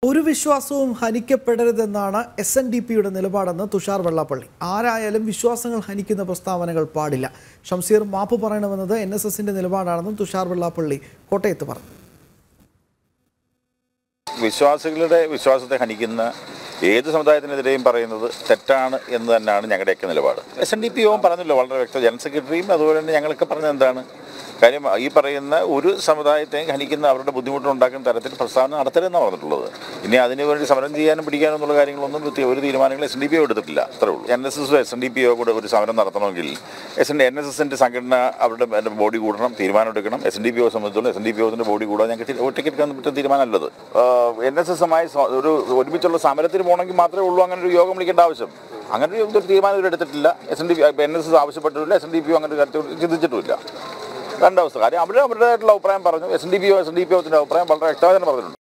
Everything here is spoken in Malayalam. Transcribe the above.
ഒരു വിശ്വാസവും ഹനിക്കപ്പെടരുതെന്നാണ് SNDPയുടെ നിലപാടെന്ന് തുഷാർ വെള്ളാപ്പള്ളി. ആരായാലും വിശ്വാസങ്ങൾ ഹനിക്കുന്ന പ്രസ്താവനകൾ പാടില്ല. ഷംസീർ മാപ്പ് പറയണമെന്നത് NSSന്റെ നിലപാടാണെന്നും തുഷാർ വെള്ളാപ്പള്ളി കോട്ടയത്ത് പറഞ്ഞു. വിശ്വാസികളുടെ വിശ്വാസത്തെ ഹനിക്കുന്ന ഏത് സമുദായത്തിനെതിരെയും പറയുന്നത് തെറ്റാണ് എന്ന് തന്നെയാണ് ഞങ്ങളുടെയൊക്കെ നിലപാട്. SNDP യോഗം പറഞ്ഞല്ലോ വളരെ വ്യക്തം. ജനറൽ സെക്രട്ടറിയും അതുപോലെ തന്നെ ഞങ്ങളൊക്കെ പറഞ്ഞത് എന്താണ് കാര്യം, ഈ പറയുന്ന ഒരു സമുദായത്തെയും ഹനിക്കുന്ന അവരുടെ ബുദ്ധിമുട്ടുണ്ടാക്കുന്ന തരത്തിൽ പ്രസ്താവന നടത്തരുതെന്നാണ് പറഞ്ഞിട്ടുള്ളത്. ഇനി അതിനുവേണ്ടി സമരം ചെയ്യാനും പിടിക്കാനും എന്നുള്ള കാര്യങ്ങളൊന്നും ഒരു തീരുമാനങ്ങൾ SNDP എടുത്തിട്ടില്ല. അത്രേ ഉള്ളൂ. NSS SNDP കൂടെ ഒരു സമരം നടത്തണമെങ്കിൽ NSSന്റെ സംഘടന അവരുടെ ബോഡി കൂടണം, തീരുമാനം എടുക്കണം. SNDP സംബന്ധിച്ചുള്ള SNDP ബോഡി കൂടാൻ ഞങ്ങൾക്ക് ഒറ്റയ്ക്ക് എടുക്കാൻ പറ്റുന്ന തീരുമാനമല്ലത്. NSSമായി ഒരു ഒരുമിച്ചുള്ള സമരത്തിന് പോകണമെങ്കിൽ മാത്രമേ ഉള്ളൂ അങ്ങനെ ഒരു യോഗം വിളിക്കേണ്ട ആവശ്യം. അങ്ങനെ ഒരു തീരുമാനം ഇവരെടുത്തിട്ടില്ല. NSS ആവശ്യപ്പെട്ടിട്ടില്ല. SNDP അങ്ങനെ ഒരു കാര്യത്തിൽ ചിന്തിച്ചിട്ടുമില്ല. രണ്ടവസ്ഥ കാര്യം അവരുടേതായിട്ടുള്ള അഭിപ്രായം പറഞ്ഞു. SNDP അഭിപ്രായം വളരെ വ്യക്തമായി തന്നെ പറഞ്ഞിട്ടുണ്ട്.